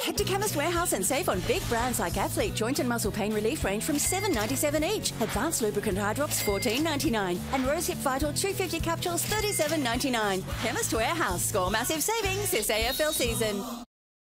Head to Chemist Warehouse and save on big brands like Athlete Joint and Muscle Pain Relief range from $7.97 each. Advanced Lubricant Eye Drops $14.99. And Rosehip Vital 250 capsules $37.99. Chemist Warehouse. Score massive savings this AFL season.